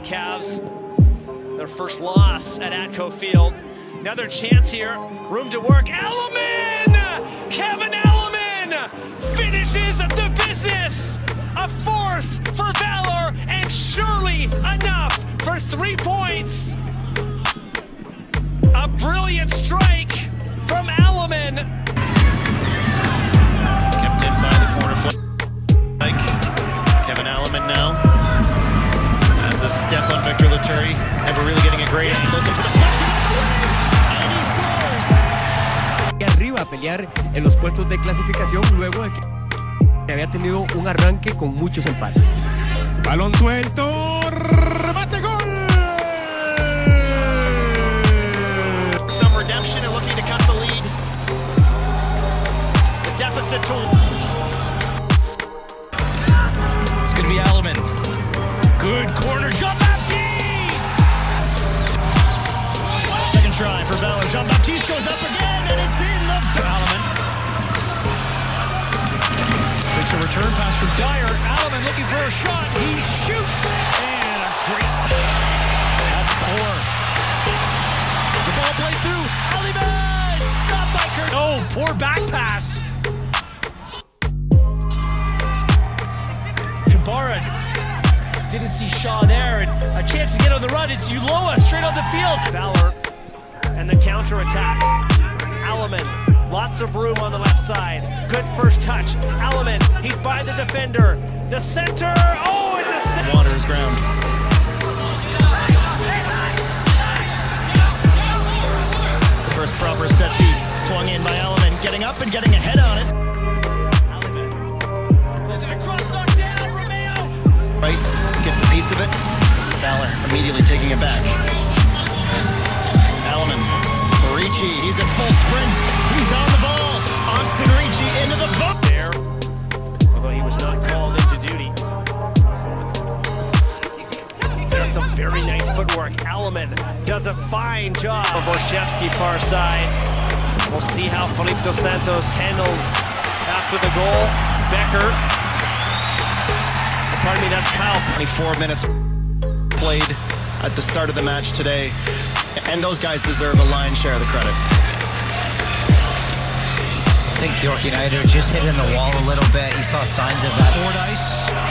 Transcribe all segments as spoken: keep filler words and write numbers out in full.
Cavs, their first loss at Atco Field. Another chance here, room to work. Alleman! Kevin Alleman finishes the business. A fourth for Valor, and surely enough for three points. A brilliant strike from Alleman. Kept in by the corner flag. Kevin Alleman now has a step on Victor Leturi. Never really getting a great angle to the deflection. And he scores. Y arriba a pelear en los puestos de clasificación luego de que había tenido un arranque con muchos empates. Balón suelto, remate, gol. Some redemption and looking to cut the lead. The deficit to It's going to be Alleman. Good corner, Jean-Baptiste! Second try for Valor. Jean-Baptiste goes up again, and it's in the... Alleman. Takes a return pass from Dyer. Alleman looking for a shot. He shoots. And a great save. That's poor. The ball played through. Alleman! Stopped by Kurt. Oh, poor back pass. Kabara didn't see Shaw there, and a chance to get on the run. It's Ulloa straight on the field. Valor and the counter attack. Alleman, lots of room on the left side. Good first touch. Alleman, he's by the defender. The center. Oh, it's a center. Water is ground. The first proper set piece swung in by Alleman, getting up and getting ahead on it. Right, gets a piece of it. Valor immediately taking it back. Alleman, Ricci, he's at full sprint. He's on the ball. Austin Ricci into the box. There, although he was not called into duty. There's some very nice footwork. Alleman does a fine job. Borshevsky far side. We'll see how Felipe Dos Santos handles after the goal. Becker. Pardon me, that's Kyle. twenty-four minutes played at the start of the match today, and those guys deserve a lion's share of the credit. I think York United just hitting the wall a little bit. You saw signs of that. Fordyce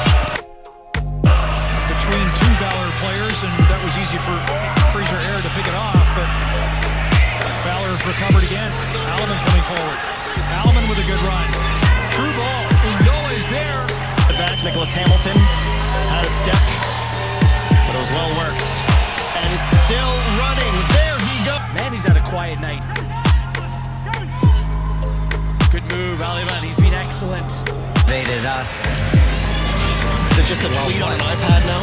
between two Valor players, and that was easy for Fraser Air to pick it off, but Valor has recovered again. Alleman coming forward. Alleman with a good run. Through ball. Ulloa is there. Back, Nicholas Hamilton had a step, but it was well worked. And still running. There he goes. Man, he's had a quiet night. Good move, Alleman. He's been excellent. Invaded us. Is it just a tweet on an iPad now?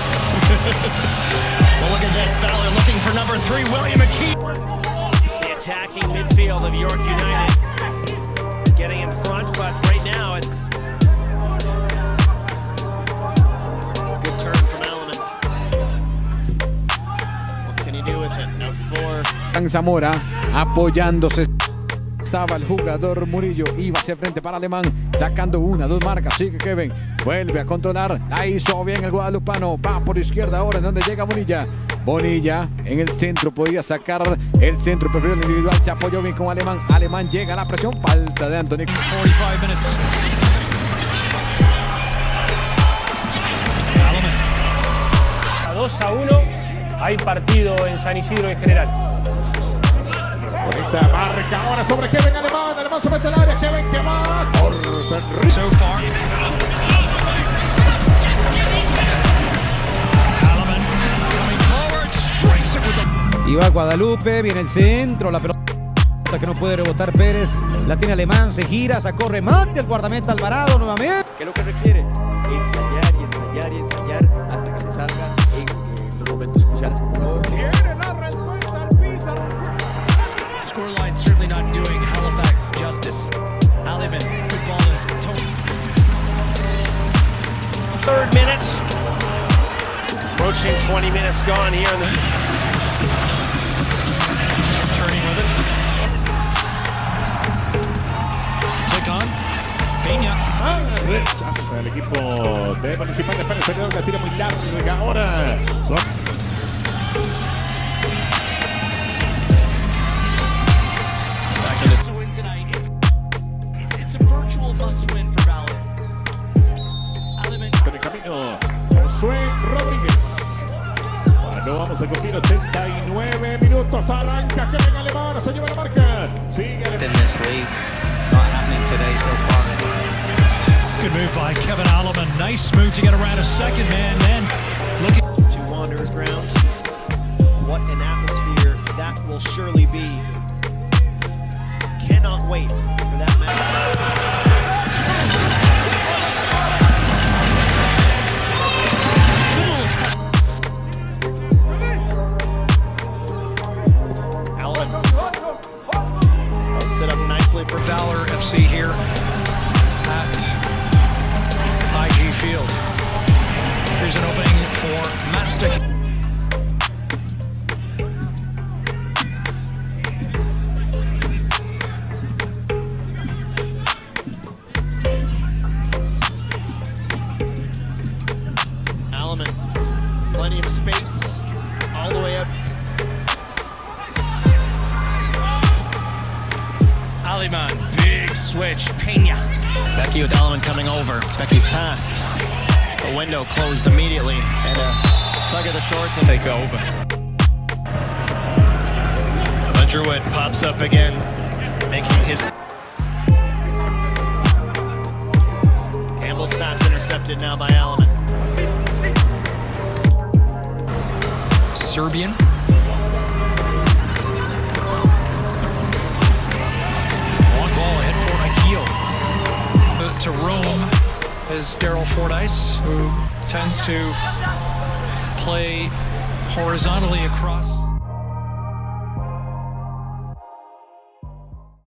Well, look at this. Valor looking for number three, William McKee. The attacking midfield of York United getting in front, but right now it's good turn from Alleman. What can he do with it? Out for Zamora apoyándose. Estaba el jugador Murillo, iba hacia frente para Alemán, sacando una, dos marcas, sigue Kevin, vuelve a controlar, la hizo bien el guadalupano, va por izquierda ahora en donde llega Bonilla, Bonilla en el centro, podía sacar el centro, prefirió el individual, se apoyó bien con Alemán, Alemán llega a la presión, falta de Anthony. forty-five minutes. Alleman. A dos a uno hay partido en San Isidro en general. Con esta marca ahora sobre Kevin Alemán, Alemán se mete al área, Kevin que va, corta So far. Alleman coming forward, strikes it with the... Y va Guadalupe, viene el centro, la pelota que no puede rebotar Pérez, la tiene Alemán, se gira, sacó remate, el guardameta Alvarado nuevamente. ¿Qué es lo que requiere? Ensayar y ensayar y ensayar hasta que le salga en, en los momentos cruciales. Tiene la respuesta al piso. Scoreline certainly not doing Halifax justice. Alleman, good ball to Tony. third minutes. Approaching twenty minutes gone here in the Turning with it. Flick on. Peña. Ah, rechaza el equipo de Municipal de Pérez Celedón, la tira muy larga ahora. Son... En el camino, Josué Rodríguez. Bueno, vamos a cumplir ochenta y nueve minutos. Arranca Kevin Alemán, se lleva la marca. Sigue el... In this league, not happening today so far. Good move by Kevin Alleman. Nice move to get around a second man. Then looking to Wanderers ground. What an atmosphere that will surely be. Cannot wait for that match. Set up nicely for Valor F C here at I G Field. Here's an opening for Mastic. Alleman, plenty of space all the way up. Alleman, big switch, Peña. Becky with Alleman coming over. Becky's pass. The window closed immediately. And a tug of the shorts and take over. Druid pops up again, making his... Campbell's pass intercepted now by Alleman. Serbian. To Rome is Daryl Fordyce, who tends to play horizontally across.